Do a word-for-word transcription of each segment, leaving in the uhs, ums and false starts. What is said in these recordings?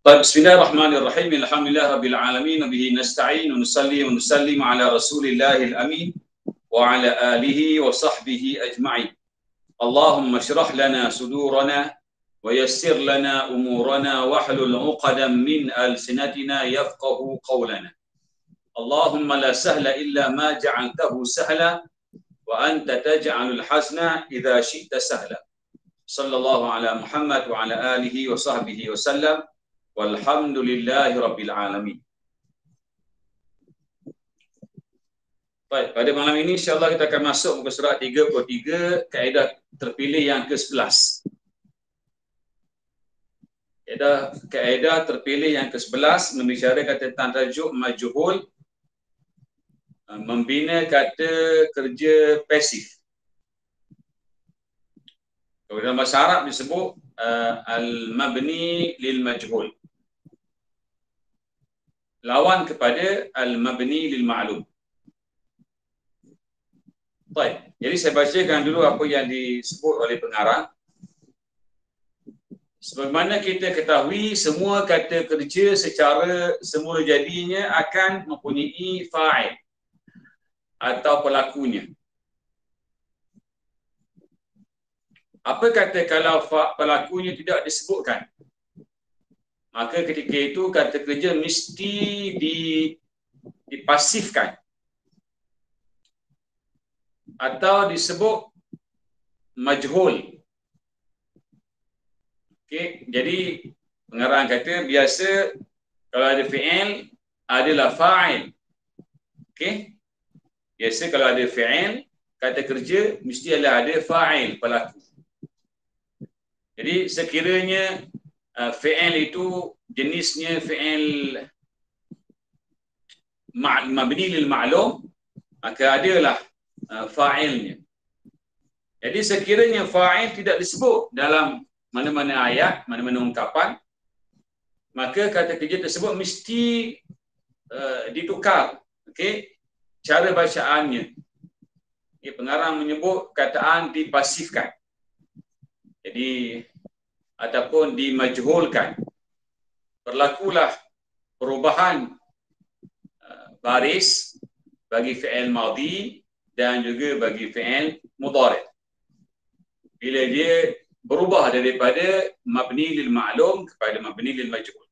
طيب بسم الله الرحمن الرحيم الحمد لله رب العالمين وبه نستعين ونصلي ونسلم على رسول الله الأمين وعلى آله وصحبه أجمعين اللهم اشرح لنا صدورنا ويسر لنا أمورنا واحلل عقدا من ألسنتنا يفقه قولنا اللهم لا سهل إلا ما جعلته سهلا وأنت تجعل الحزن إذا شئت سهلا صلى الله على محمد وعلى آله وصحبه وسلم walhamdulillahi rabbil alamin. Baik, pada malam ini insya-Allah kita akan masuk muka surat tiga puluh tiga, kaedah terpilih yang ke sebelas. Kaedah kaedah terpilih yang ke sebelas membicarakan tentang tajuk majhul, membina kata kerja pasif. Kalau dalam bahasa Arab disebut uh, al-mabni lil majhul. Lawan kepada al-mabni lil ma'lum. Baik, jadi saya bacakan dulu apa yang disebut oleh pengarang. Sebagaimana kita ketahui, semua kata kerja secara semula jadinya akan mempunyai fa'il atau pelakunya. Apa kata kalau pelakunya tidak disebutkan? Maka ketika itu kata kerja mesti dipasifkan atau disebut majhul. Okey, jadi pengarang kata biasa kalau ada fi'il adalah fa'il. Okey? Biasa kalau ada fi'il kata kerja mesti ada fa'il pelaku. Jadi sekiranya Uh, fi'il itu jenisnya fi'il mabni lil ma'lum, maka adalah uh, fa'ilnya. Jadi sekiranya fa'il tidak disebut dalam mana-mana ayat, mana-mana ungkapan, maka kata kerja tersebut mesti uh, ditukar. Okey, cara bacaannya. Okay, pengarang menyebut kataan dipasifkan. Jadi ataupun dimajhulkan. Berlakulah perubahan uh, baris bagi fi'il madhi dan juga bagi fi'il mudhari'. Bila dia berubah daripada mabni lil ma'lum kepada mabni lil majhul.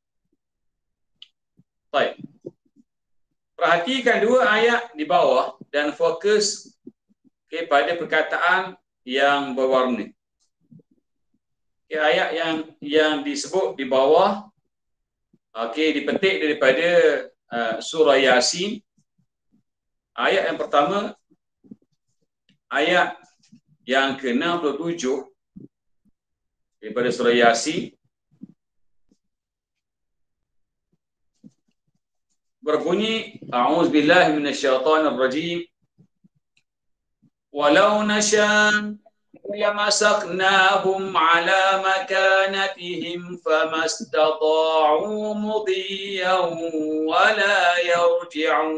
Baik. Perhatikan dua ayat di bawah dan fokus kepada perkataan yang berwarna. Okay, ayat yang yang disebut di bawah, okey, dipetik daripada uh, surah Yasin. Ayat yang pertama, ayat yang ke enam puluh tujuh daripada surah Yasin, berbunyi a'udzubillahi minasyaitonirrajim walau nasya' لمسخناهم على مكانتهم فما استطاعوا مضيا ولا يرجعون.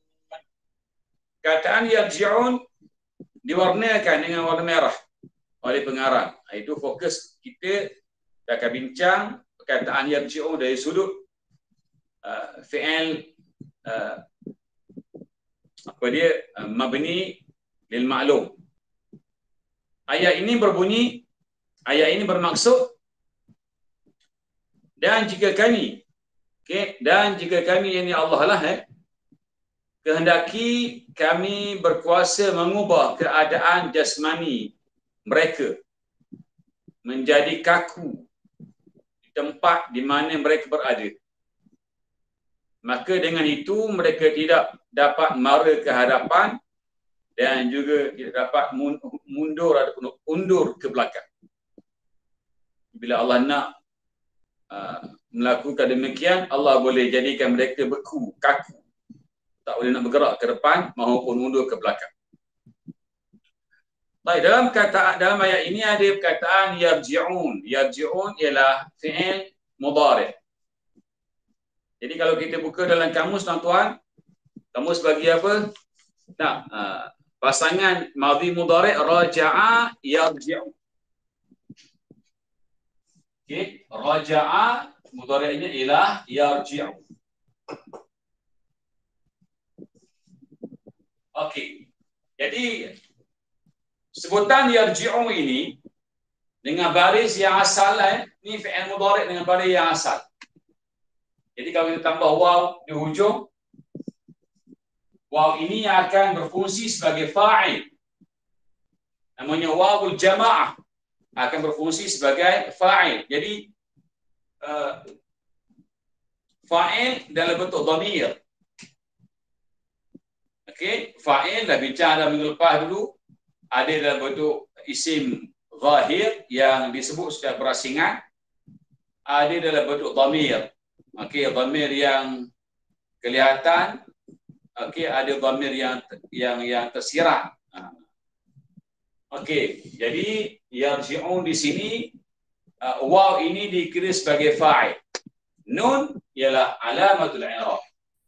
Kataan yarji'un diwarnakan dengan warna merah oleh pengarang. Itu fokus kita kita akan bincang perkataan yarji'un dari sudut uh, fi'il uh, apa dia uh, mabni lil ma'lum. Ayat ini berbunyi, ayat ini bermaksud dan jika kami, okay, dan jika kami ini Allah lah eh, kehendaki kami berkuasa mengubah keadaan jasmani mereka menjadi kaku di tempat di mana mereka berada. Maka dengan itu mereka tidak dapat mara ke hadapan dan juga tidak dapat mundur ataupun undur ke belakang. Bila Allah nak uh, melakukan demikian, Allah boleh jadikan mereka beku, kaku. Tak boleh nak bergerak ke depan maupun mundur ke belakang. Baik, dalam kata dalam ayat ini ada perkataan yarji'un. Yarji'un ialah fi'il mudhari'. Jadi kalau kita buka dalam kamus tuan-tuan, kamus bagi apa? Nah, uh, pasangan madhi mudhari' raja'a yarji'u. Okey, raja'a mudhari'nya ialah yarji'u. Okey. Jadi sebutan yarji'u ini dengan baris yang asal eh, ni fi'il mudhari' dengan baris yang asal. Jadi kalau kita tambah waw di hujung, waw ini akan berfungsi sebagai fa'il. Namanya wawul jama'ah, akan berfungsi sebagai fa'il. Jadi uh, fa'il dalam bentuk dhamir. Okey, fa'il dah bincang dalam minggu lepas dulu, ada dalam bentuk isim zahir yang disebut secara berasingan, ada dalam bentuk dhamir. Okey, dhamir yang kelihatan, okey, ada dhamir yang yang yang tersirat. Okey, jadi yarji'un di sini uh, waw ini dikira sebagai fa'il. Nun ialah alamatul i'rab.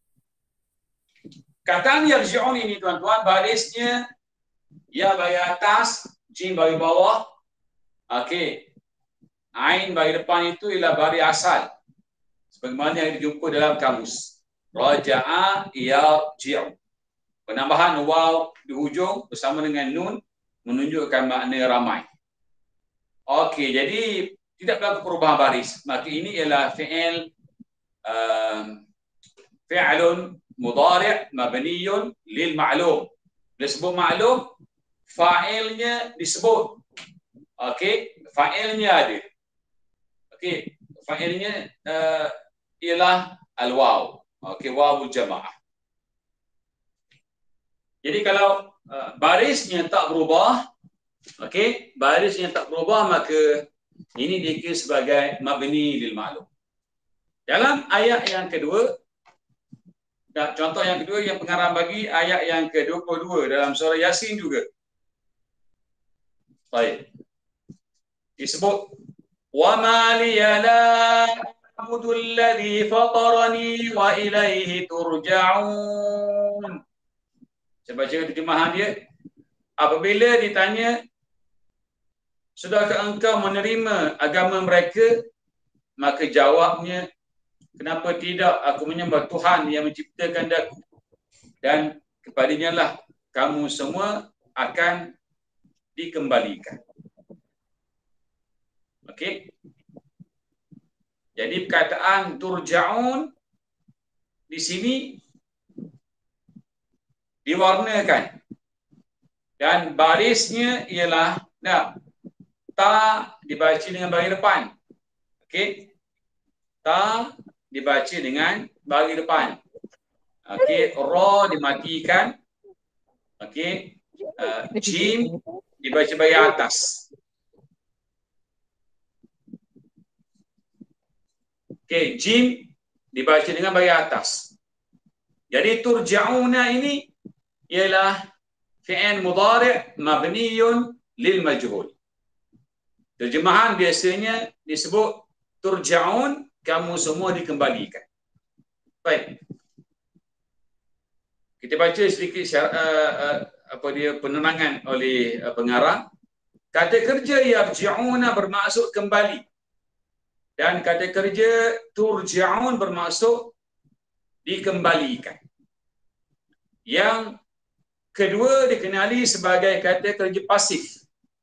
Kataan yarji'un ini tuan-tuan, barisnya ya bagi atas, jim bagi bawah. Okey. Ain bagi depan itu ialah baris asal. Sebagaimana yang dijumpa dalam kamus. Raja'a yarji'u. Penambahan waw di hujung bersama dengan nun menunjukkan makna ramai. Okey, jadi tidak berlaku perubahan baris. Maka ini ialah fi'il uh, fi'lun mudhari' mabniyun lil ma'lum. Disebut ma'lum, fa'ilnya disebut. Okey, fa'ilnya ada. Okey, fa'ilnya uh, ialah al-waw. Okey, wawul jama'ah. Jadi kalau uh, barisnya tak berubah, okey, barisnya tak berubah, maka ini dikira sebagai mabni lil ma'lum. Dalam ayat yang kedua, contoh yang kedua yang pengarang bagi ayat yang ke dua puluh dua dalam surah Yasin juga. Baik. Disebut wa ma liya la a'budu alladhi fatarani wa ilaihi turja'un. Saya baca terjemahan dia. Apabila ditanya, sudahkah engkau menerima agama mereka? Maka jawabnya, kenapa tidak, aku menyembah Tuhan yang menciptakan aku, dan kepadanya lah kamu semua akan dikembalikan. Okey. Jadi perkataan turja'un di sini diwarnakan dan barisnya ialah nah, ta dibaca dengan baris depan. Okey. Ta dibaca dengan baris depan. Okey, ra dimatikan. Okey. Uh, jim dibaca baris atas. Okey, jim dibaca dengan baris atas. Jadi turja'una ini ialah fi'il mudhari' mabniyun lil majhul. Terjemahan biasanya disebut turja'un, kamu semua dikembalikan. Baik. Kita baca sedikit uh, uh, apa dia penerangan oleh uh, pengarang. Kata kerja yarji'una bermaksud kembali. Dan kata kerja turja'un bermaksud dikembalikan. Yang kedua dikenali sebagai kata kerja pasif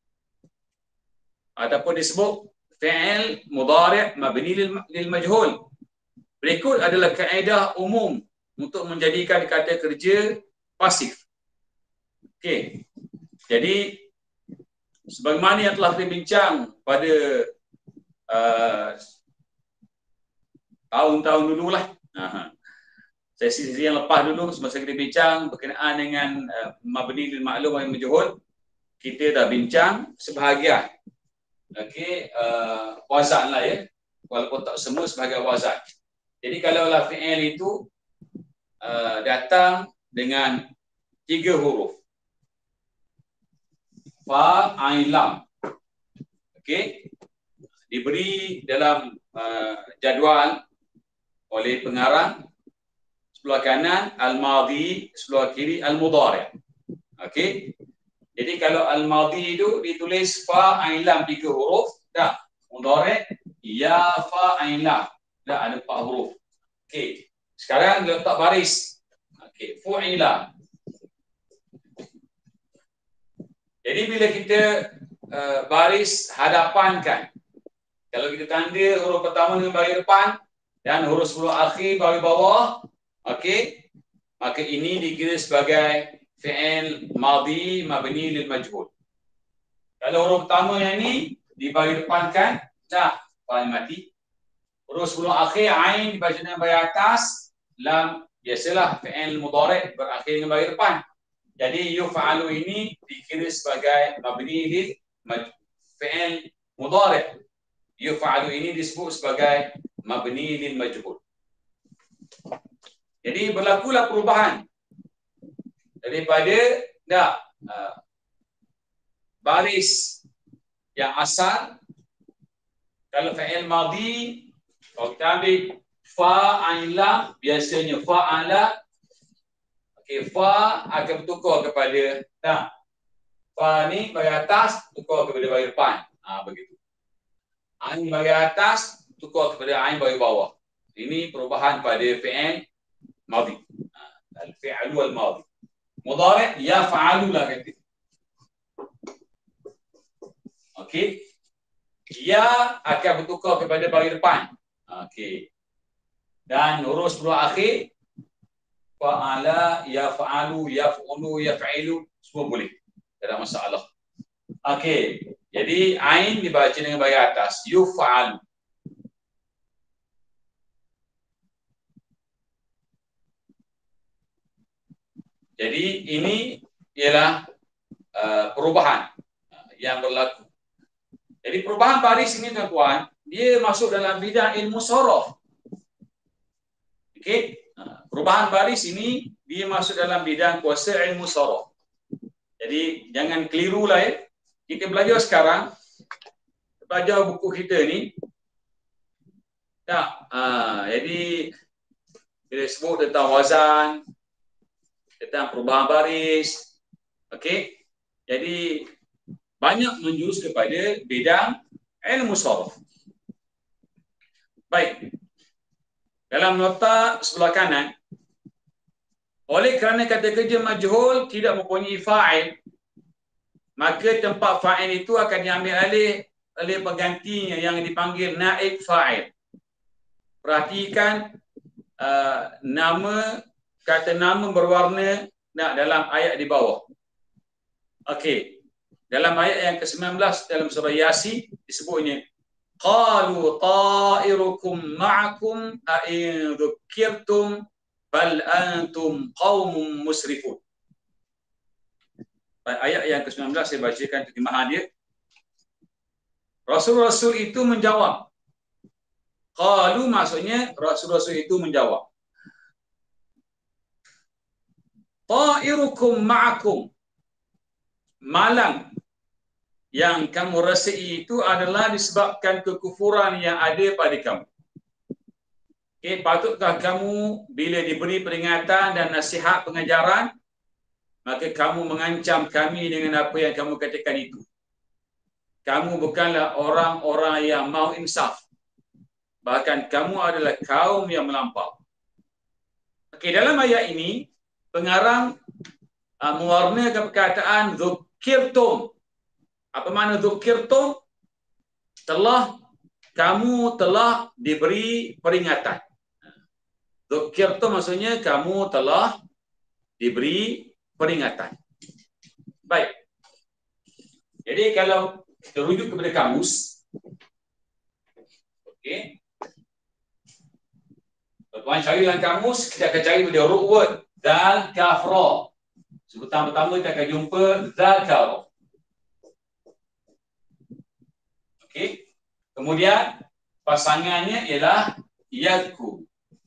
ataupun disebut fi'il mudhari' mabni lil, lil majhul. Berikut adalah kaedah umum untuk menjadikan kata kerja pasif. Okey. Jadi sebagaimana yang telah dibincang pada uh, tahun-tahun dululah. Aha. Sesi-sesi yang lepas dulu semasa kita bincang berkenaan dengan uh, mabni lil ma'lum wal majhul, kita dah bincang sebahagian. Okey, uh, wazan lah ya. Walaupun tak semua sebagai wazan. Jadi kalau lah fi'il itu uh, datang dengan tiga huruf. Fa, ain, lam. Okey. Diberi dalam uh, jadual oleh pengarang. Sebelah kanan al-madhi, sebelah kiri al-mudhari'. Okey. Jadi kalau al-madhi itu ditulis fa, ain, lam tiga huruf, dah. Mudhari' ya fa'ilah. Dah ada empat huruf. Okey. Sekarang letak baris. Okey, fu'ilah. Jadi bila kita uh, baris hadapankan, kalau kita tanda huruf pertama dengan baris depan dan huruf huruf akhir baris bawah, okey, maka ini dikira sebagai fi'il madhi mabni lil majhul. Kalau huruf pertama yang ni di baris depan kan, dah fa'il mati. Huruf huruf akhir ain dibaca dengan baris atas, lam biasalah fi'il mudhari' berakhir dengan baris depan. Jadi yuf'alu ini dikira sebagai mabni lil majhul. Fi'il mudhari'. Yuf'alu ini disebut sebagai mabni lil majhul. Jadi berlakulah perubahan daripada dah uh, baris yang asal. Kalau fi'il madhi, kalau kita ambil fa'ila, biasanya fa'ala. Okay, fa akan bertukar kepada dah. Fa ni bagi atas tukar kepada bagi depan. Ha, begitu. Ain bagi atas tukar kepada ain bagi bawah. Ini perubahan pada fi'il madhi. Ha, al-fi'lu al-madhi. Mudhari' yaf'alu lah kata. Okey. Ya akan bertukar kepada bagi depan. Okey. Dan huruf huruf akhir fa'ala, yaf'alu, yaf'ulu, yaf'ilu, semua boleh. Tak ada masalah. Okey. Jadi ain dibaca dengan bagi atas, yuf'alu. Jadi ini ialah uh, perubahan uh, yang berlaku. Jadi perubahan baris ini tuan-tuan, dia masuk dalam bidang ilmu sorof. Okey. Perubahan baris ini dia masuk dalam bidang kuasa ilmu sorof. Jadi jangan keliru lah ya. Kita belajar sekarang, belajar buku kita ni. Tak, ha, jadi bila sebut tentang wazan, tentang perubahan baris, okey. Jadi banyak menjurus kepada bidang ilmu sorof. Baik. Dalam nota sebelah kanan, oleh kerana kata kerja majhul tidak mempunyai fa'il, maka tempat fa'il itu akan diambil alih oleh penggantinya yang dipanggil naib fa'il. Perhatikan uh, nama, kata nama berwarna nah, dalam ayat di bawah. Okey. Dalam ayat yang ke sembilan belas dalam surah Yasin disebutnya qalu ta'irukum ma'akum a in dzukirtum bal antum qaumun musrifun. Ayat yang ke sembilan belas saya bacakan terjemahan dia. Rasul-rasul itu menjawab. Qalu maksudnya rasul-rasul itu menjawab. Ta'irukum ma'akum. Malang yang kamu rasai itu adalah disebabkan kekufuran yang ada pada kamu. Okay, patutkah kamu bila diberi peringatan dan nasihat pengajaran, maka kamu mengancam kami dengan apa yang kamu katakan itu. Kamu bukanlah orang-orang yang mau insaf. Bahkan kamu adalah kaum yang melampau. Okay, dalam ayat ini, pengarang uh, mewarnakan perkataan dzukirtum. Apa makna dzukirtum? Telah, kamu telah diberi peringatan. Dzukirtum maksudnya kamu telah diberi peringatan. Baik. Jadi kalau kita rujuk kepada kamus, okey. Tuan cari dalam kamus, kita akan cari pada root word dal kafra. Sebutan pertama kita akan jumpa zakar. Okey. Kemudian pasangannya ialah yadku.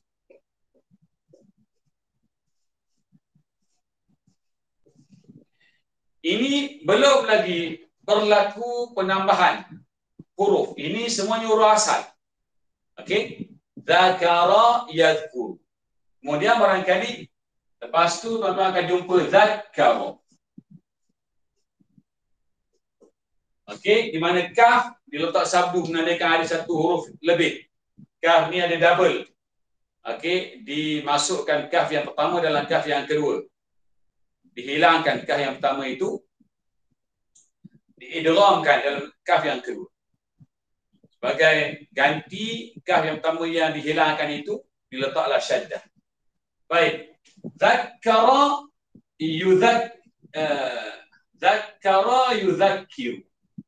Ini belum lagi berlaku penambahan huruf. Ini semuanya huruf asal. Okey. Zakara yadku. Kemudian barangkali lepas tu tuan-tuan akan jumpa zakara. Okey, di mana kaf diletak sabdu menandakan ada satu huruf lebih. Kaf ni ada double. Okey, dimasukkan kaf yang pertama dalam kaf yang kedua. Dihilangkan kaf yang pertama itu, diidghamkan dalam kaf yang kedua. Sebagai ganti kaf yang pertama yang dihilangkan itu, diletaklah syaddah. Baik. Zakkara yudhak uh, zakkara yudhakkiru.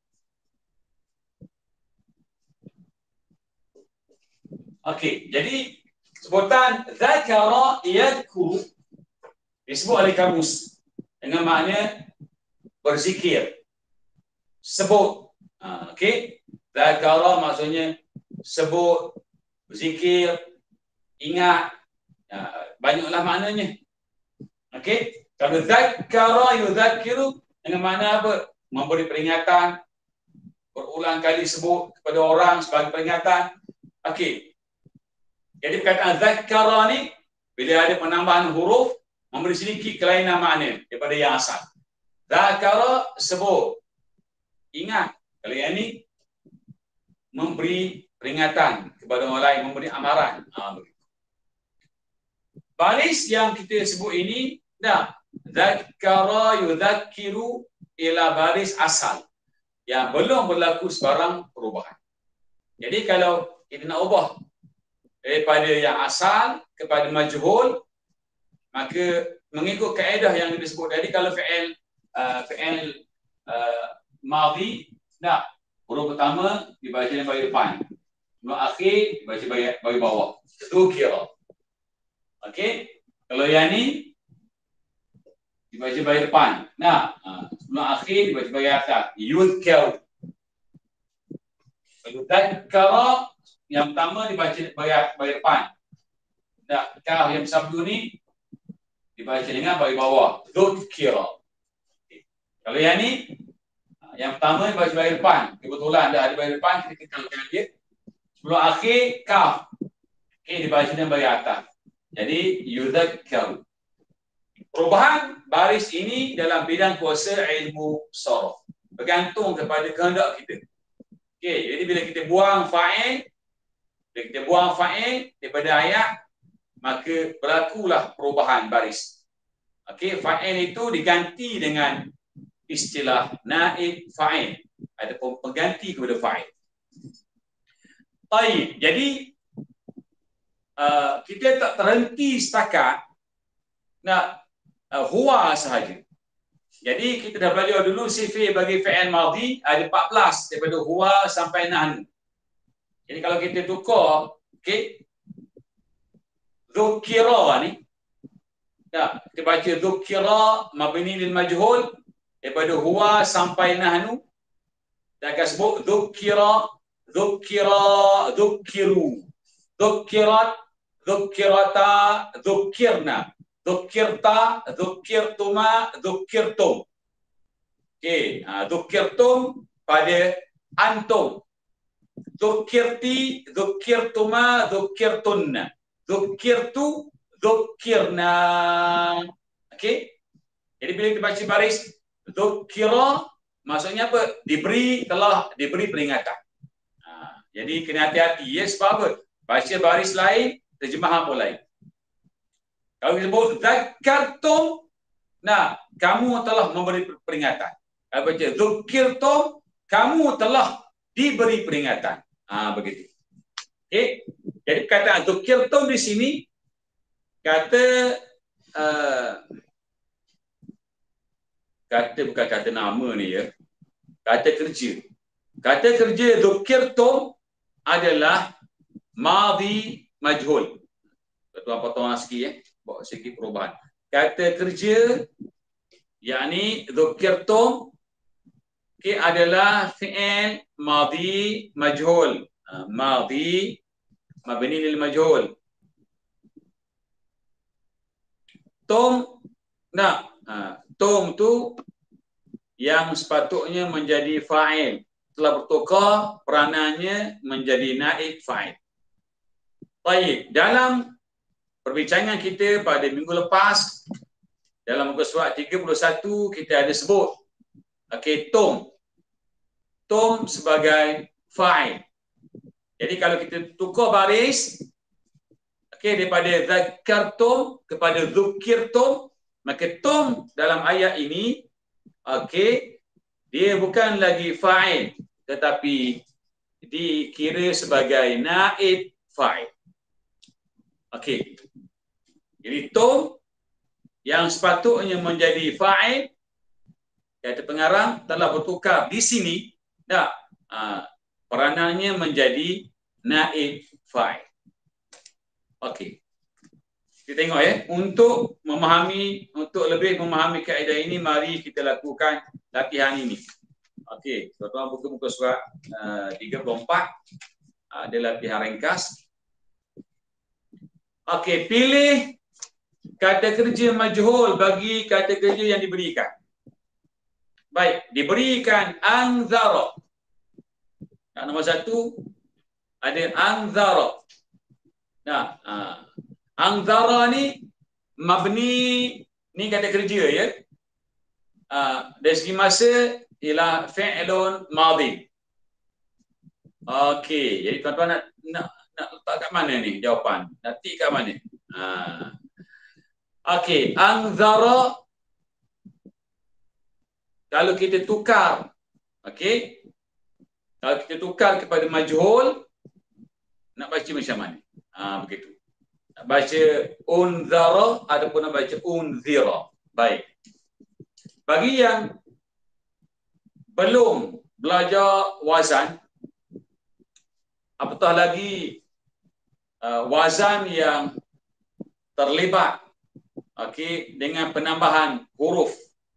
Okey, jadi sebutan zakara yadhkuru disebut oleh kamus dengan makna berzikir, sebut. Ha, okey, zakara maksudnya sebut, berzikir, ingat. Ha, banyaklah maknanya. Okey, kalau zakara yudhakkiru dengan makna apa? Memberi peringatan, berulang kali sebut kepada orang sebagai peringatan. Okey. Jadi perkataan zakkara ni bila ada penambahan huruf memberi sedikit kelainan makna daripada yang asal. Zakkara sebut, ingat. Kalau yang ni memberi peringatan kepada orang lain, memberi amaran. Ha, baris yang kita sebut ini dah zakkara yudhakkiru ialah baris asal yang belum berlaku sebarang perubahan. Jadi kalau kita nak ubah daripada yang asal kepada majhul, maka mengikut kaedah yang disebut tadi, kalau fi'il uh, fi'il uh, madhi, dah huruf pertama dibaca di bahagian depan, huruf akhir dibaca bahagian bawah. Itu kira. Okey, kalau yang ni dibaca bahagian depan. Nah, huruf akhir dibaca bahagian atas. Yudhkar. Kalau dzakara yang pertama dibaca bahagian depan. Dah, kaf yang sabdu ni dibaca dengan bahagian bawah. Dzukira. Kalau yang ni, yang pertama dibaca bahagian depan. Kebetulan dah ada bahagian depan, kita kekalkan dia. Sebelum akhir, kaf. Okay, dibaca dengan bahagian atas. Jadi, yudhakkar. Perubahan baris ini dalam bidang kuasa ilmu sharaf. Bergantung kepada kehendak kita. Okay, jadi bila kita buang fa'il, bila kita buang fa'il daripada ayat, maka berlakulah perubahan baris. Okey, fa'il itu diganti dengan istilah naib fa'il. Ada pengganti kepada fa'il. Baik, jadi uh, kita tak terhenti setakat nak uh, huwa sahaja. Jadi kita dah belajar dulu sifir bagi fi'il madhi ada empat belas daripada huwa sampai nahnu. Jadi kalau kita tukar, okey, dzukira ni, ya, kita baca dzukira mabni lil majhul daripada huwa sampai nahnu. Kita akan sebut dzukira, dzukira, dzukiru, dzukirat, dzukirata, dzukirna, dzukirta, dzukirtuma, dzukirtum. Okey, ha, dzukirtum pada antum. Dzukirti, dzukirtuma, dzukirtunna. Dzukirtu, dzukirna. Okey. Jadi bila kita baca baris dzukira, maksudnya apa? Diberi, telah diberi peringatan. Ha, jadi kena hati-hati ya, sebab apa? Baca baris lain, terjemahan pun lain. Kalau kita sebut zakartum, nah, kamu telah memberi peringatan. Kalau baca dzukirtum, kamu telah diberi peringatan. Ah, begitu. Okey. Jadi perkataan dzukirtum di sini kata uh, kata bukan kata nama ni ya. Kata kerja. Kata kerja dzukirtum adalah madhi majhul. Tuan potong sikit ya. Bawa sikit perubahan. Kata kerja yakni dzukirtum, okay, adalah fi'il madhi majhul. Uh, madhi mabni lil majhul. Tum, nah, uh, tum tu yang sepatutnya menjadi fa'il telah bertukar peranannya menjadi naib fa'il. Baik, dalam perbincangan kita pada minggu lepas dalam muka surat tiga puluh satu kita ada sebut okey, tum. tum sebagai fa'il. Jadi kalau kita tukar baris, okey, daripada zakartum kepada zukirtum, maka tum dalam ayat ini, okey, dia bukan lagi fa'il, tetapi dikira sebagai naib fa'il. Okey. Jadi tum yang sepatutnya menjadi fa'il, kata pengarang, telah bertukar di sini, tak, uh, peranannya menjadi naib fa'il. Okey. Kita tengok ya, untuk memahami, untuk lebih memahami kaedah ini, mari kita lakukan latihan ini. Okey, tuan-tuan buka muka surat uh, tiga puluh empat, ada uh, latihan ringkas. Okey, pilih kata kerja majhul bagi kata kerja yang diberikan. Baik, diberikan anzara. Yang nombor satu ada anzara. Nah, uh, anzara ni mabni, ni kata kerja ya. Uh, dari segi masa ialah fi'lun madhi. Okey, jadi tuan-tuan nak, nak nak letak kat mana ni jawapan? Nak tik kat mana? Ha. Okey, anzara kalau kita tukar, okey, kalau kita tukar kepada majhul, nak baca macam mana? Ha, begitu. Nak baca unzara ataupun nak baca unzira. Baik. Bagi yang belum belajar wazan, apatah lagi uh, wazan yang terlibat, okey, dengan penambahan huruf.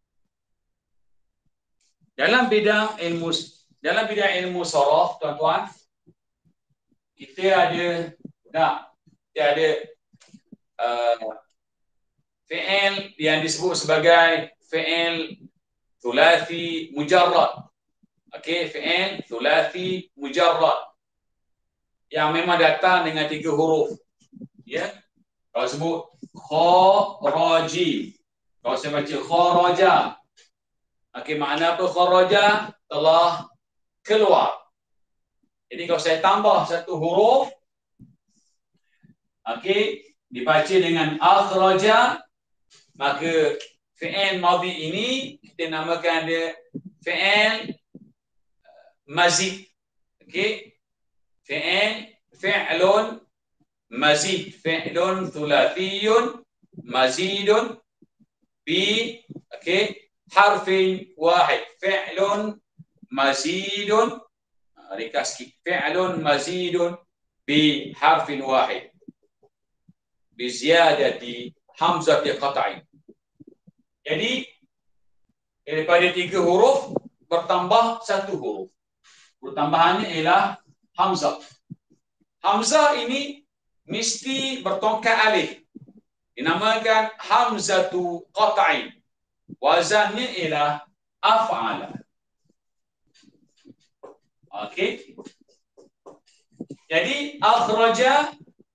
Dalam bidang ilmu dalam bidang ilmu sharaf, tuan-tuan, kita ada tak, kita ada uh, fi'il yang disebut sebagai fi'il thulathi mujarrad. Okey, fi'il thulathi mujarrad yang memang datang dengan tiga huruf. Ya. Kalau sebut kharaji, kalau saya baca kharaja, okey, makna apa kharaja? Telah keluar. Jadi kalau saya tambah satu huruf, okey, dibaca dengan akhraja, maka fi'il madhi ini kita namakan dia fi'il mazid. Okey, fi'il fi'lun mazid, fi'lun thulathiyun mazidun bi, okey, harfin wahid, fi'lun mazidun, ringkas sikit, fi'lun mazidun bi harfin wahid bi ziyadati hamzati qat'i. Jadi daripada tiga huruf bertambah satu huruf. Pertambahannya ialah hamzah. Hamzah ini mesti bertongkat alif. Dinamakan hamzatu qat'i. Wazannya ialah af'ala. Okey. Jadi akhraja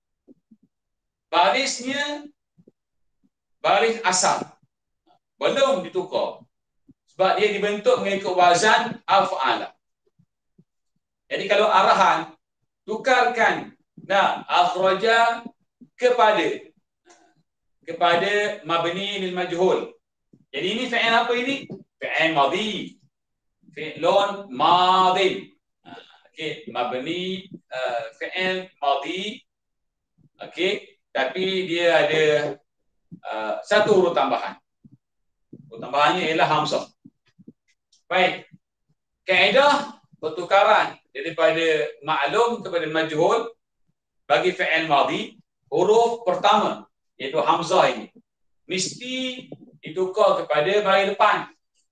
barisnya baris asal. Belum ditukar. Sebab dia dibentuk mengikut wazan af'ala. Jadi kalau arahan, tukarkan nah akhraja kepada kepada mabni lil majhul. Jadi ini fi'il apa ini? Fi'il madhi. Fi'lun madhi. Okey, mabni uh, fi'il madhi. Okey, tapi dia ada uh, satu huruf tambahan. Huruf tambahannya ialah hamzah. Baik. Kaedah pertukaran daripada maklum kepada majhul bagi fi'il madhi, huruf pertama iaitu hamzah ini mesti ditukar kepada baris depan.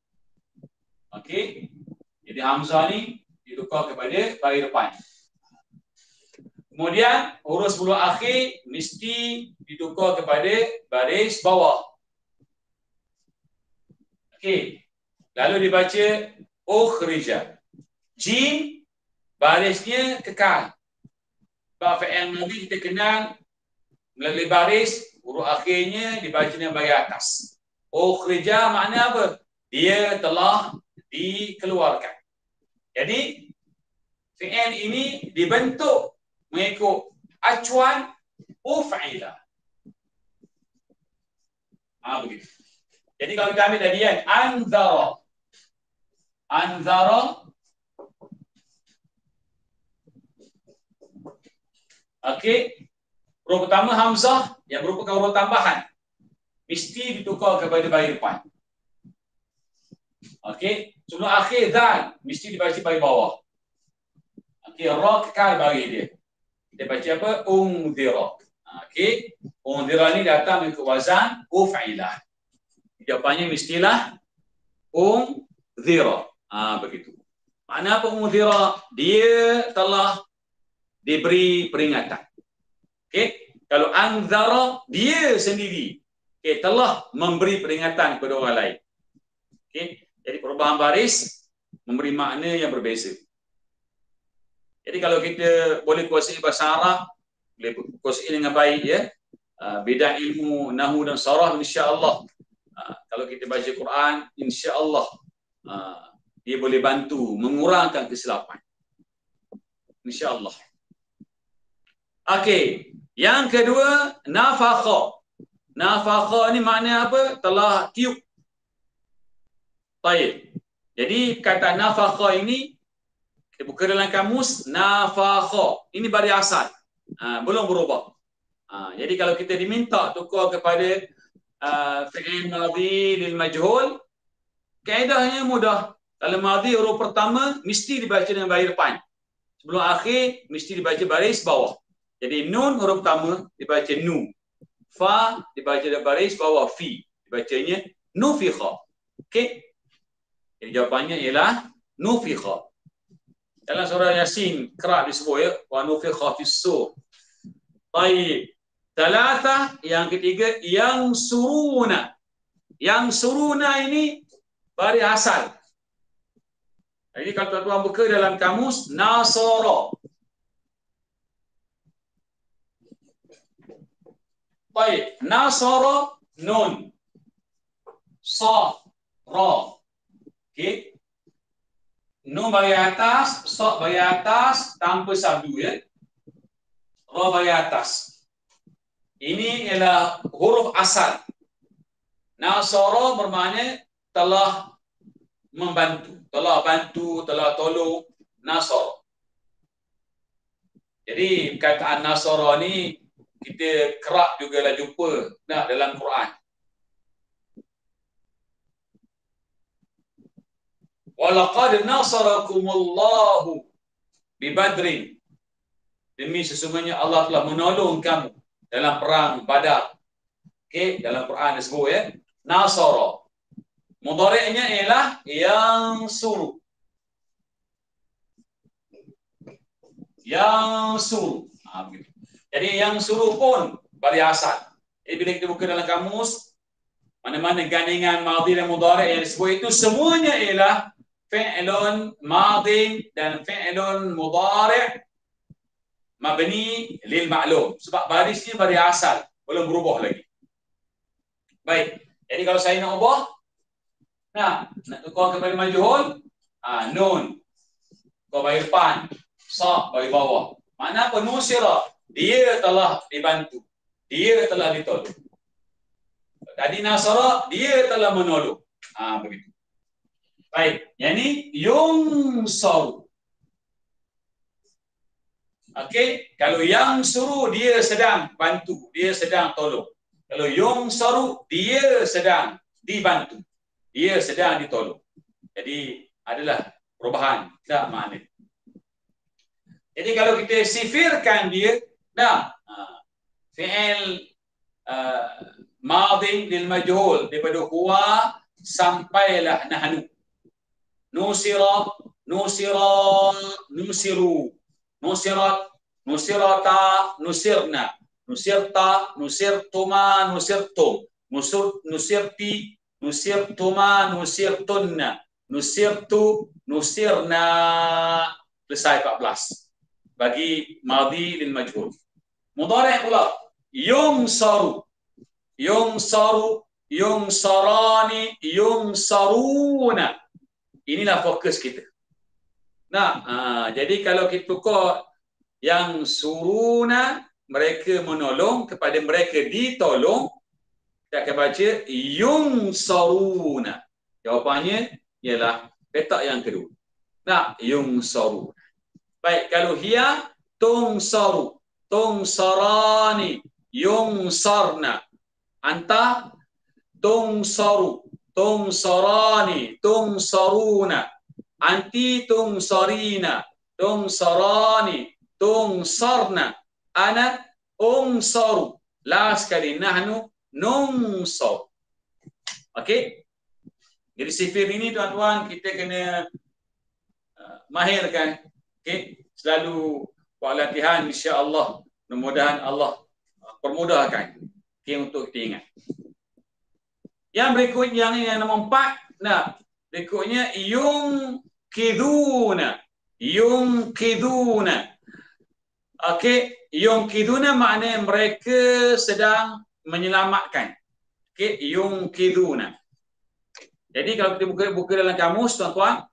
Okey. Jadi hamzah ni ditukar kepada baris depan. Kemudian huruf sebelum akhir mesti ditukar kepada baris bawah. Okey. Lalu dibaca ukhrija. Jim barisnya kekal. Sebab fi'il madhi kita kenal melalui baris, huruf akhirnya dibaca dengan baris atas. Ukhrija makna apa? Dia telah dikeluarkan. Jadi fi'il ini dibentuk mengikut acuan uf'ila. Ah begitu. Jadi kalau kita ambil tadi kan anzara. Anzara. Okey. Huruf pertama hamzah yang merupakan huruf tambahan. Mesti ditukar kepada baris depan. Okey. Sebelum akhir dal mesti dibaca baris bawah. Okey, ra kekal baris dia. Kita baca apa? Ungdira. Okey. Ungdira ni datang mengikut wazan uf'ilah. Jawapannya mestilah ungdira. Ah begitu. Makna apa ungdira? Dia telah diberi peringatan. Okey. Kalau anzara dia sendiri okey telah memberi peringatan kepada orang lain. Okey. Jadi perubahan baris memberi makna yang berbeza. Jadi kalau kita boleh kuasai bahasa Arab, boleh kuasai dengan baik ya. Uh, bidang ilmu nahwu dan sarah insya-Allah. Uh, kalau kita baca Quran insya-Allah uh, dia boleh bantu mengurangkan kesilapan. Insya-Allah. Okey, yang kedua nafakha. Nafakha ni makna apa? Telah tiup. Baik. Jadi kata nafakha ini kita buka dalam kamus nafakha. Ini baris asal. Ha, belum berubah. Ha, jadi kalau kita diminta tukar kepada uh, fi'il madhi lil majhul, kaedahnya mudah. Kalau madhi huruf pertama mesti dibaca dengan baris depan. Sebelum akhir mesti dibaca baris bawah. Jadi nun huruf pertama dibaca nu. Fa dibaca dengan baris bawah fi. Dibacanya nufikha. Okey? Jadi jawapannya ialah nufikha. Dalam surah Yasin kerap disebut ya wa nufikha fis-sur. Baik. Talata yang ketiga yang suruna. Yang suruna ini baris asal. Jadi kalau tuan-tuan buka dalam kamus nasara. Baik, nasara nun. Sa ra. Okey. Nun baris atas, sa baris atas tanpa sabdu ya. Ra baris atas. Ini ialah huruf asal. Nasara bermakna telah membantu, telah bantu, telah tolong, nasara. Jadi perkataan nasara ni kita kerap juga lah jumpa nak dalam Quran. Walaqad nasarakumullahu bi Badrin. Demi sesungguhnya Allah telah menolong kamu dalam perang Badar. Okey, dalam Quran disebut ya, nasara. Mudhari'nya ialah yang suruh. Yang suruh. Ha, begitu. Jadi yang suruh pun baris asal. Jadi bila kita buka dalam kamus, mana-mana gandingan madhi dan mudhari' yang disebut itu semuanya ialah fi'lun madhi dan fi'lun mudhari' mabni lil ma'lum. Sebab barisnya baris asal, belum berubah lagi. Baik. Jadi kalau saya nak ubah, nah, nak tukar kepada majhul, ah nun. Tukar baris depan, sa baris bawah. Mana apa nusira? Dia telah dibantu. Dia telah ditolong. Tadi nasara, dia telah menolong. Ah begitu. Baik, yang ni yungsaru. Okey, kalau yang suruh dia sedang bantu, dia sedang tolong. Kalau yungsaru dia sedang dibantu. Dia sedang ditolong. Jadi adalah perubahan tak makna. Jadi kalau kita sifirkan dia, dah fi'il uh, madhi lil majhul daripada huwa sampailah nahnu. Nusira, nusira, nusiru, nusirat, nusirata, nusirna, nusirta, nusirtuma, nusirtum, nusir, nusirti, nusirtuma, nusirtunna, nusirtu, nusirna. Selesai empat belas. Bagi madhi lil majhul. Mudhari' pula yungsaru, yungsaru, yungsarani, yungsaruna. Inilah fokus kita. Nah, uh, jadi kalau kita tukar yang suruna, mereka menolong, kepada mereka ditolong, kita akan baca yung saruna. Jawapannya ialah petak yang kedua. Nah, yung saru. Baik, kalau hiya tung saru, tung sarani, yung sarna. Anta tung saru, tung sarani, tung saruna. Anti tung sarina, tung sarani, tung sarna. Ana ung saru. Last kali, nahnu nung saru. Okey? Jadi sifir ini tuan-tuan kita kena uh, mahirkan. Okey? Selalu buat latihan, insya-Allah. Mudah-mudahan Allah permudahkan okay, untuk kita ingat. Yang berikutnya yang, yang nombor empat. Nah, berikutnya yung kiduna. Yung kiduna. Okey, yung kiduna maknanya mereka sedang menyelamatkan. Okey, yung kiduna. Jadi kalau kita buka buka dalam kamus tuan-tuan.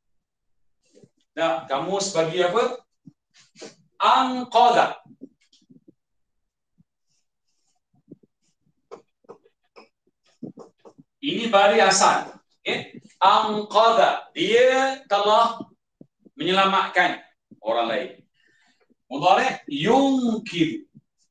Nah, kamus bagi apa? Anqadha. Ini bari asal. Okay? Anqadha. Dia telah menyelamatkan orang lain. Mudhari' yungkid.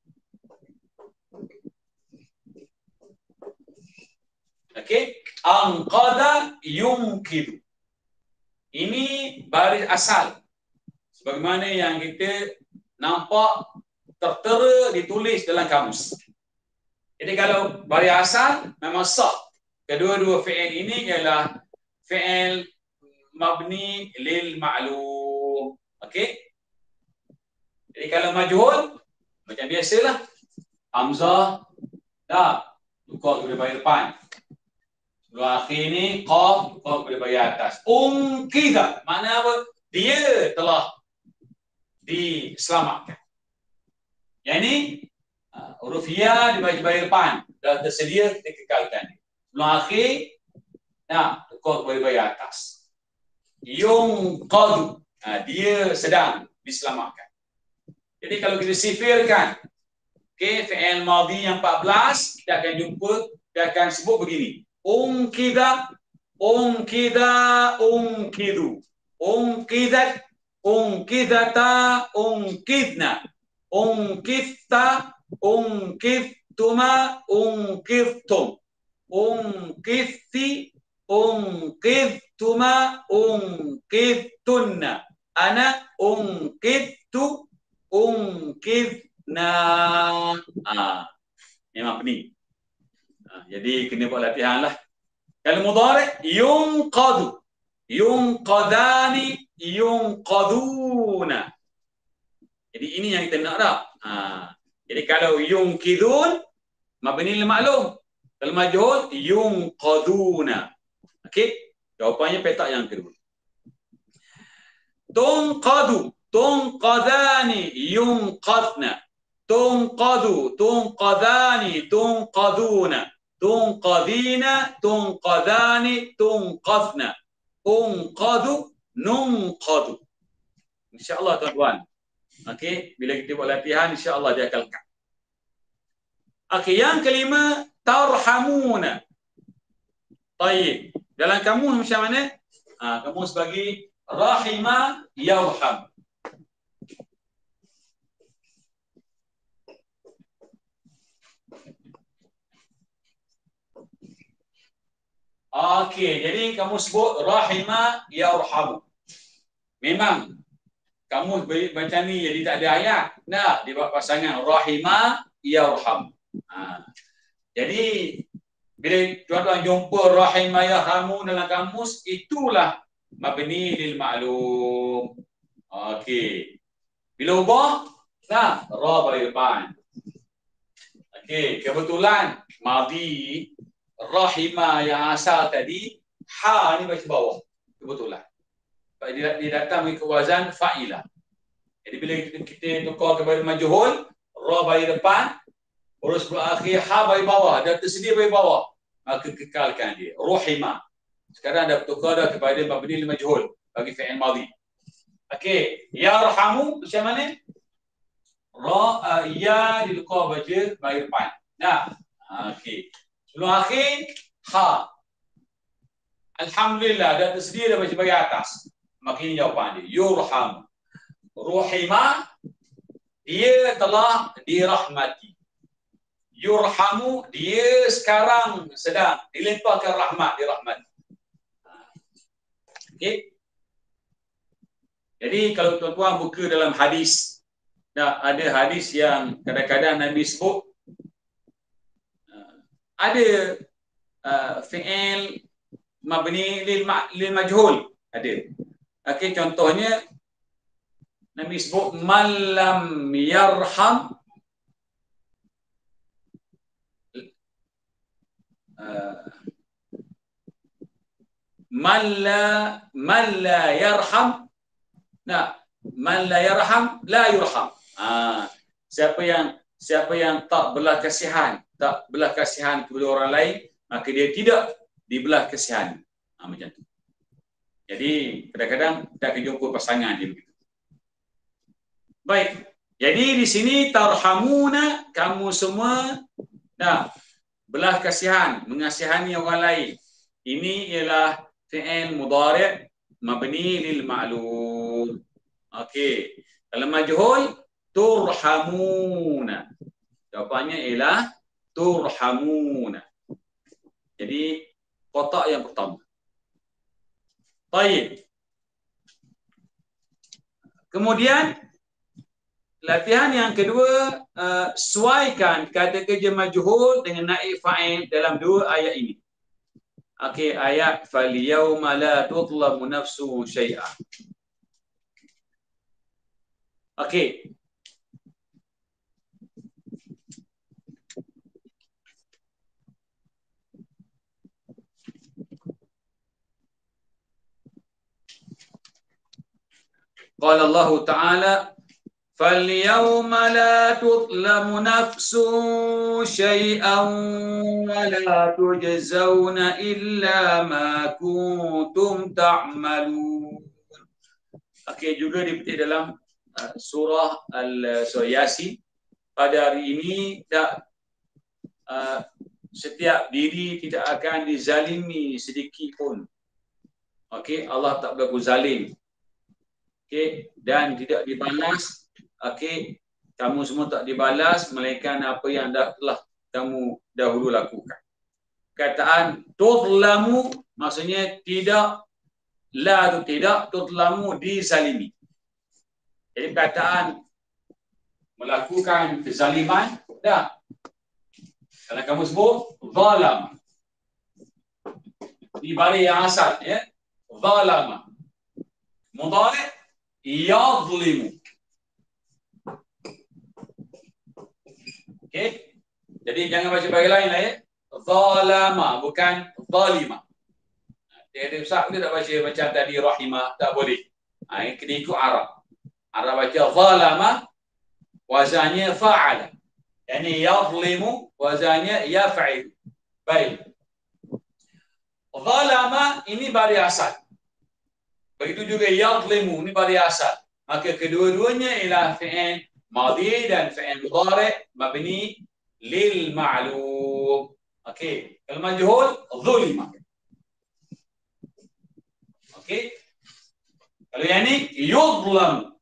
Okey? Anqadha yungkid. Ini baris asal. Sebagaimana yang kita nampak tertera ditulis dalam kamus. Jadi kalau baris asal memang sah. Kedua-dua fi'il ini ialah fi'il mabni lil ma'lum. Okey? Jadi kalau majhul macam biasalah. Hamzah dah tukar ke baris depan. Sebelum akhir ni qaf tukar ke baris atas. Unqidha makna apa? Dia telah diselamatkan. Yang ini huruf ya di baris depan dah tersedia kita kekalkan. Sebelum akhir nah tukar ke baris atas. Yunqadhu. Nah, dia sedang diselamatkan. Jadi kalau kita sifirkan okey fi'il madhi yang empat belas kita akan jumpa kita akan sebut begini. Unqidha, unqidha, unqidhu. Unqidhat, unqidhata, unqidna. Unqidhta, unqidhtuma, unqidhtum. Unqidhti, unqidhtuma, unqidhtunna. Ana unqidhtu, unqidhna. Ah, memang pening. Ah, jadi kena buat latihan lah. Kalau mudhari' yunqadhu, yunqadhani, yunqadhuna. Jadi ini yang kita nak dah. Ah, jadi kalau yunqidhun mabni lil ma'lum. Kalau majhul yunqadhuna. Okey? Jawapannya petak yang kedua. Tunqadhu, tunqadhani, yunqadhna. Tunqadhu, tunqadhani, tunqadhuna. Tunqadhina, tunqadhani, tunqadhna. Unqadhu, nunqadhu. InsyaAllah tuan-tuan. Okey, bila kita buat latihan insya-Allah dia akan lekat. Okey, yang kelima tarhamuna. Baik. Dalam kamus macam mana? Ah, kamus bagi rahima yarham. Okey, jadi kamu sebut rahima yarham. Memang kamu macam ni jadi tak ada ayat. Nah, dibuat pasangan rahima yarham. Ha. Jadi bila tuan-tuan jumpa rahima yarhamu dalam kamus, itulah mabni lil ma'lum. Okey. Bila ubah, nah, ra bagi depan. Okey, kebetulan madhi rahima yang asal tadi ha ni baca bawah. Kebetulan. Dia, dia datang mengikut wazan fa'ilah. Jadi bila kita, kita tukar kepada majhul, ra bagi depan, urus berakhir ha bagi bawah, dah tersedia bagi bawah. Maka kekalkan dia. Rahima. Sekarang dah bertukar dah kepada mabni lil majhul bagi fi'il madhi. Okey, yarhamu macam mana? Ra ya diluka baca bagi depan. Nah, okey. Sebelum akhir ha. Alhamdulillah dah tersedia dah baca bagi atas. Maka ini jawapan dia. Yurham. Ruhima dia telah dirahmati. Yurhamu dia sekarang sedang dilimpahkan rahmat, dirahmati. Okey. Jadi kalau tuan-tuan buka dalam hadis, nah, ada hadis yang kadang-kadang Nabi sebut ada uh, fi'il mabni lil, ma, lil majhul ada. Okey, contohnya Nabi sebut man lam yarham uh, man la man la yarham. Nah, man la yarham la yurham. Ah, siapa yang siapa yang tak belah kasihan, tak belah kasihan kepada orang lain, maka dia tidak dibelah kasihan. Ah, macam tu. Jadi kadang-kadang kita akan jumpa pasangan dia begitu. Baik. Jadi di sini tarhamuna, kamu semua nah belah kasihan, mengasihani orang lain. Ini ialah fi'il mudhari' mabni lil ma'lum. Okey. Kalau majhul turhamuna. Jawapannya ialah turhamuna. Jadi kotak yang pertama. Baik. Kemudian latihan yang kedua, uh, sesuaikan kata kerja majhul dengan naib fa'il dalam dua ayat ini. Okey, ayat fal yauma la tutlabu nafsu syai'a. Okey. Qala Allah Ta'ala فَالْيَوْمَ لَا تُظْلَمُ نَفْسٌ شَيْئًا وَلَا تُجْزَوْنَ إِلَّا مَا كُنتُمْ تَعْمَلُونَ. Okey, juga dipetik dalam uh, surah Al-Surah Yasin. Pada hari ini tak uh, setiap diri tidak akan dizalimi sedikit pun. Okey, Allah tak berlaku zalim. Okey, dan tidak dibalas. Okey, kamu semua tak dibalas melainkan apa yang dah telah kamu dahulu lakukan. Kataan tudlamu maksudnya tidak, la tu tidak, tudlamu dizalimi. Jadi kataan melakukan kezaliman dah. Kalau kamu sebut zalam di bari yang asal ya, zalama mudhari' yadhlimu. Okey. Jadi jangan baca bagi lain lah ya. Zalama bukan zalima. Dia ada usah dia tak baca macam tadi rahimah, tak boleh. Ha, ini kena ikut Arab. Arab baca zalama wazannya fa'ala. Yani yadhlimu wazannya yaf'il. Baik. Zalama ini bari asal. Begitu juga yadhlimu ini bari asal. Maka kedua-duanya ialah fi'il madhi dan fi'il mudhari' mabni lil ma'lum. Okey, kalau majhul zulima. Okey. Kalau yang ni yudlam.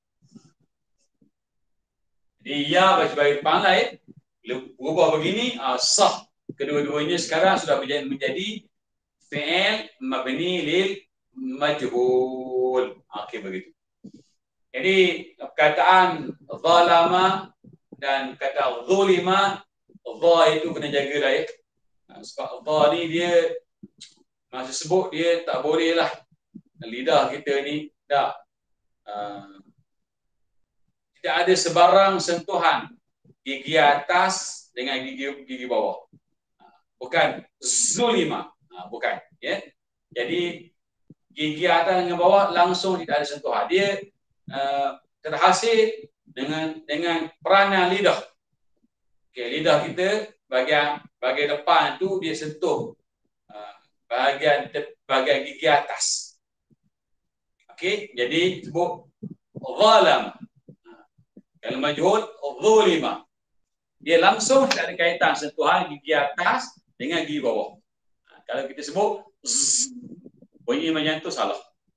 Jadi ya baca bagi depan lah ya. Berubah begini uh, sah. Kedua-duanya sekarang sudah menjadi, menjadi fi'il mabni lil majhul. Okey, begitu. Jadi perkataan zalama dan kata zulima, dha itu kena jaga lah ya. Sebab dha ni dia masa sebut dia tak boleh lah. Lidah kita ni tak uh, tidak ada sebarang sentuhan gigi atas dengan gigi gigi bawah. Bukan zulima, bukan ya. Jadi gigi atas dengan bawah langsung tidak ada sentuhan. Dia Uh, terhasil dengan dengan peranan lidah. Okey, lidah kita bahagian bahagian depan tu dia sentuh uh, bahagian bahagian gigi atas. Okey, jadi sebut zalam. Kalau majhul, zulima. Dia langsung tak ada kaitan sentuhan gigi atas dengan gigi bawah. Kalau kita sebut zzz, bunyi macam tu salah.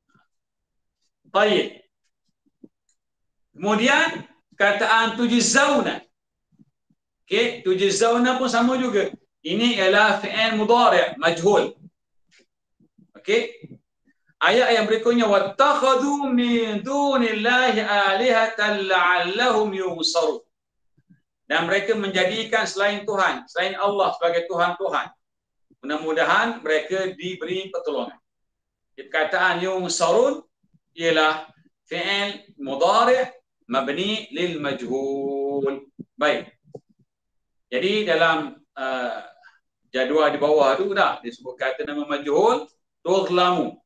Baik. Kemudian kataan tujzauna. Okey, tujzauna pun sama juga. Ini ialah fi'il mudhari' majhul. Okey. Ayat yang berikutnya wattakhadhu min dunillahi alihatan la'allahum yunsarun. Dan mereka menjadikan selain Tuhan, selain Allah sebagai Tuhan-Tuhan. Mudah-mudahan mereka diberi pertolongan. Perkataan yunsarun ialah fi'il mudhari' mabni lil majhul. Baik. Jadi dalam uh, jadual di bawah tu dah disebut kata nama majhul tughlamu.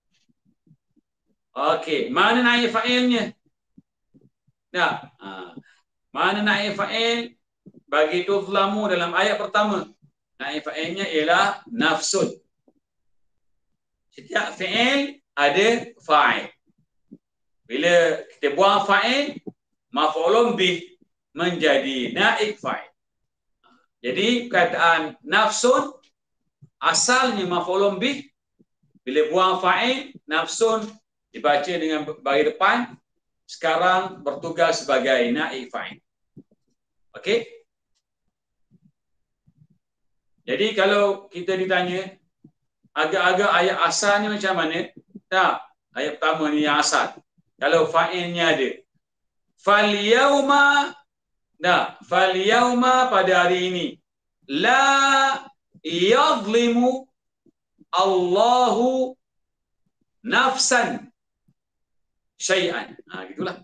Okey, mana naib fa'ilnya? Nah, uh, mana naib fa'il bagi tughlamu dalam ayat pertama? Naib fa'ilnya ialah nafsun. Setiap fi'il ada fa'il. Bila kita buang fa'il, maf'ulun bih menjadi naib fa'il. Jadi perkataan nafsun asalnya maf'ulun bih, bila buang fa'il, nafsun dibaca dengan bagi depan, sekarang bertugas sebagai naib fa'il. Okey? Jadi kalau kita ditanya agak-agak ayat asal ni macam mana? Tak, ayat pertama ni yang asal. Kalau fa'ilnya ada. Fal yauma, dah, fal yauma pada hari ini la yadhlimu Allahu nafsan syai'an. Ha, gitulah.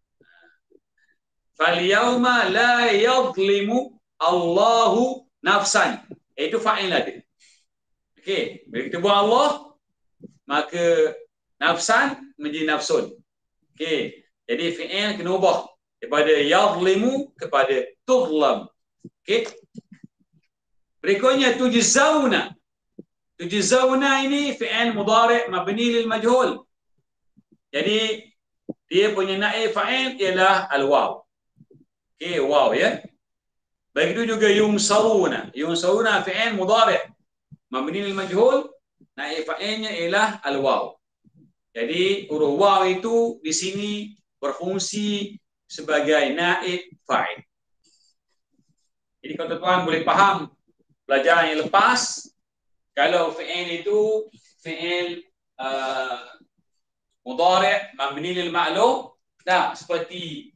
Fal yauma la yadhlimu Allahu nafsan. Itu fa'il ada. Okey, bila kita buang Allah, maka nafsan menjadi nafsun. Okey, jadi fi'il kena ubah daripada yadhlimu kepada tughlam. Okey. Berikutnya tujzauna. Tujzauna ini fi'il mudhari' mabni lil majhul. Jadi dia punya naib fa'il ialah al-waw. Okey, waw ya. Begitu juga yumsaruna. Yumsaruna fi'il mudhari' mabni lil majhul, naib fa'ilnya ialah al-waw. Jadi huruf waw itu di sini berfungsi sebagai naib fa'il. Jadi kalau tuan boleh faham pelajaran yang lepas, kalau fi'il itu fi'il uh, mudhari' mabni lil ma'lum, nah seperti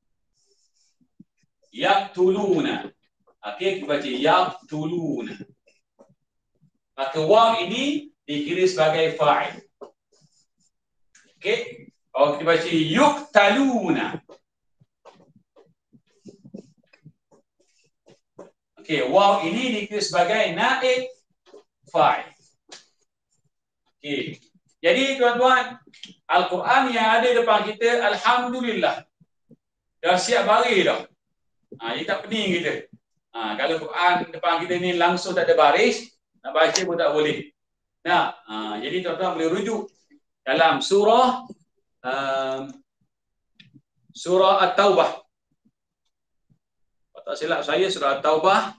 yaqtuluna. Okey, kita baca yaqtuluna. Maka waw ini dikira sebagai fa'il. Okey, kalau kita baca yuqtaluna. Okey, waw ini dikira sebagai naib fa'il. Okey. Jadi tuan-tuan, Al-Quran yang ada depan kita, alhamdulillah, dah siap baris dah. Ha, dia tak pening kita. Ha, kalau Quran depan kita ni langsung tak ada baris, nak baca pun tak boleh. Nah, ha, jadi tuan-tuan boleh rujuk dalam surah um, surah At-Taubah. Tak silap saya surah At-Taubah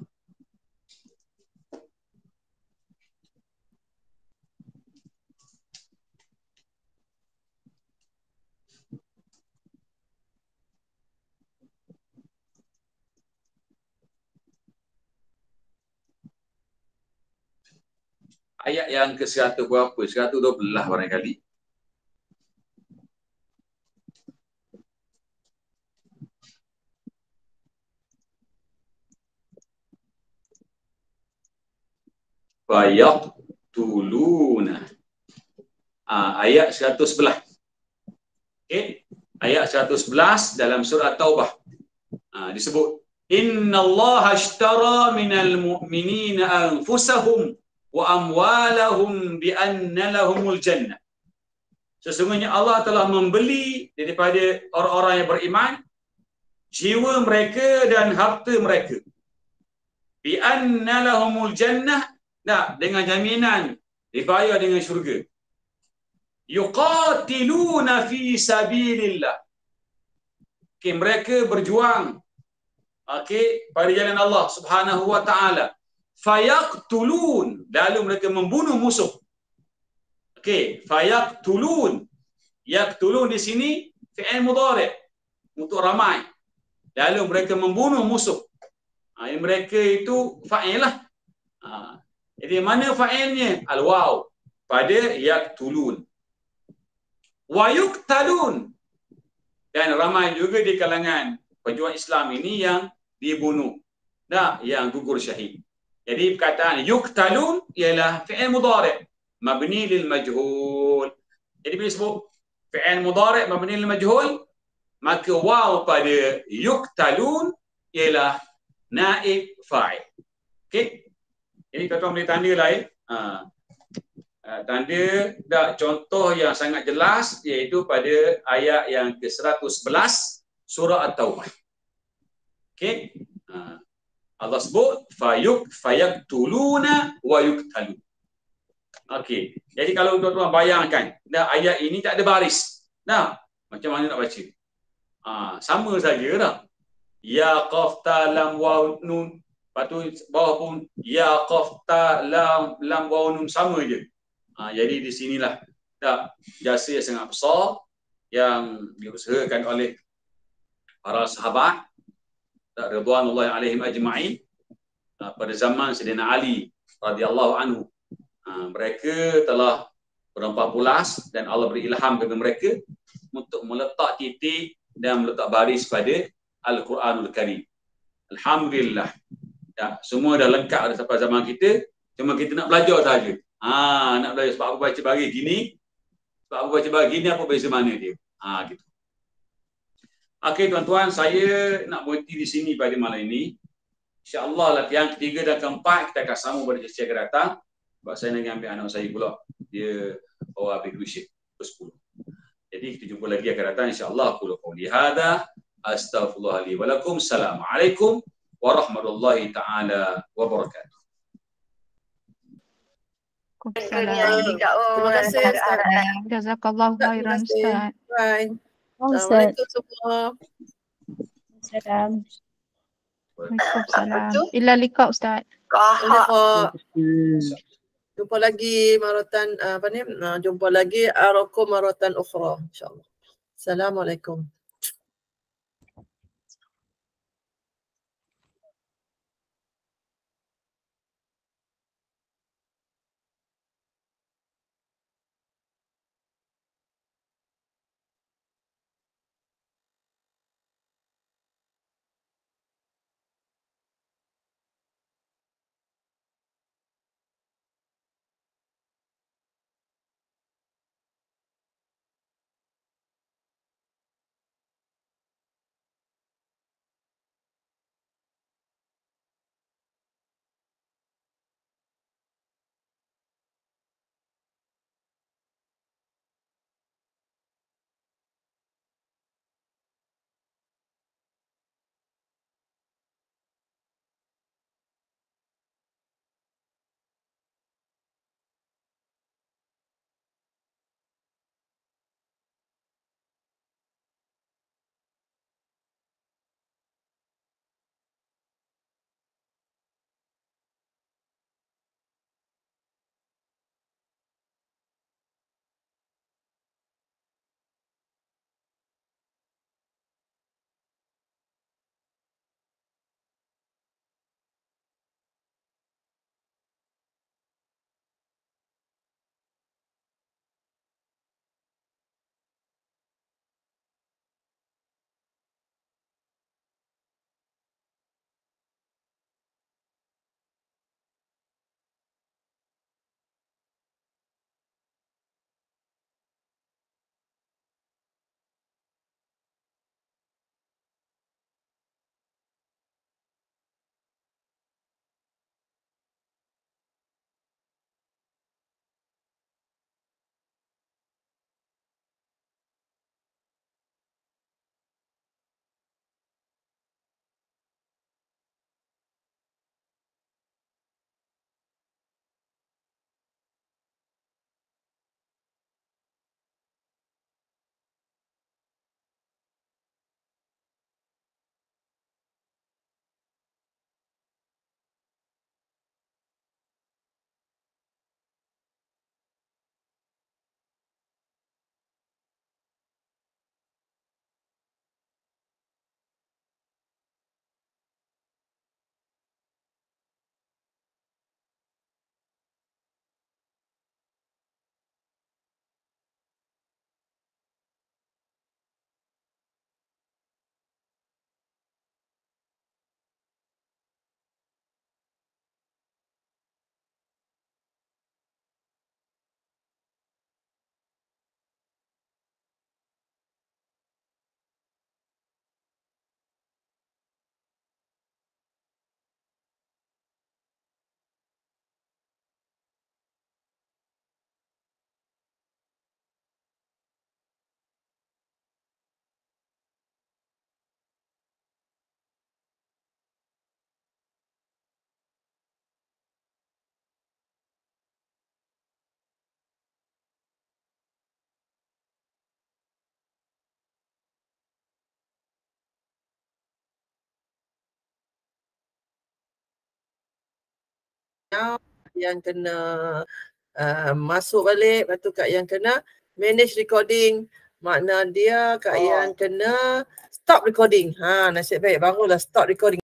ayat yang ke seratus berapa? seratus dua belas barangkali. Fayaqtuluna. Ah, ayat seratus sebelas. Okey, ayat seratus sebelas dalam surah Taubah. Ah, disebut innallaha ashtara minal mu'minina anfusahum wa amwalahum bi anna lahumul jannah. Sesungguhnya Allah telah membeli daripada orang-orang yang beriman jiwa mereka dan harta mereka. Bi anna lahumul jannah, nah, dengan jaminan dibayar dengan syurga. Yuqatiluna fi sabilillah. Okay, mereka berjuang okay, pada jalan Allah Subhanahu wa taala. Fayaqtulun, lalu mereka membunuh musuh. Okey, fayaqtulun. Yaqtulun di sini fi'il mudhari' untuk ramai. Lalu mereka membunuh musuh. Ha, mereka itu fa'il lah. Ha, jadi mana fa'ilnya? Al-waw pada yaqtulun. Wa yuqtalun, dan ramai juga di kalangan pejuang Islam ini yang dibunuh, nah, yang gugur syahid. Jadi perkataan yuqtalun ialah fi'il mudhari' mabni lil majhul. Jadi bila sebut fi'il mudhari' mabni lil majhul, maka waw pada yuqtalun ialah naib fa'il. Okey. Jadi tuan-tuan boleh tanda lain. Ha. Tanda dah contoh yang sangat jelas iaitu pada ayat yang ke seratus sebelas surah At-Taubah. Okey. Ha. Allah sebut fayuk fayaktuluna wa yuqtalun. Okey. Jadi kalau tuan-tuan bayangkan, dah ayat ini tak ada baris. Nah, macam mana nak baca? Ha, sama saja dah. Ya qaf ta lam waw nun. Lepas tu bawah pun ya qaf ta lam lam waw nun, sama je. Ha, jadi di sinilah tak jasa yang sangat besar yang diusahakan oleh para sahabat radhiyallahu alaihim ajma'in pada zaman Sayyidina Ali radhiyallahu anhu. Ha, mereka telah berempat pulas dan Allah beri ilham kepada mereka untuk meletak titik dan meletak baris pada Al-Quranul Karim. Alhamdulillah. Ya, semua dah lengkap dah sampai zaman kita, cuma kita nak belajar saja. Ha, nak belajar sebab aku baca bagi gini, sebab aku baca bagi gini, apa beza mana dia. Ha, gitu. Okey tuan-tuan, saya nak berhenti di sini pada malam ini. InsyaAllah latihan ketiga dan keempat kita akan sambung pada sesi akan datang. Sebab saya nak ambil anak saya pula. Dia bawa habis tuition pukul sepuluh. Jadi kita jumpa lagi akan datang insyaAllah. Aku qawli hadha. Astaghfirullah li wa lakum. Assalamualaikum warahmatullahi ta'ala wabarakatuh. Terima kasih Ustaz. Jazakallahu khairan Ustaz. Bye. Assalamualaikum semua. Assalamualaikum. Waalaikumsalam. Illa liqa Ustaz. Jumpa lagi maratan apa ni? Jumpa lagi arakum maratan ukhra insyaallah. Assalamualaikum. yang kena uh, masuk balik, lepas tu Kak Yang kena manage recording. Makna dia Kak Oh. Yang kena stop recording. Ha, nasib baik barulah stop recording.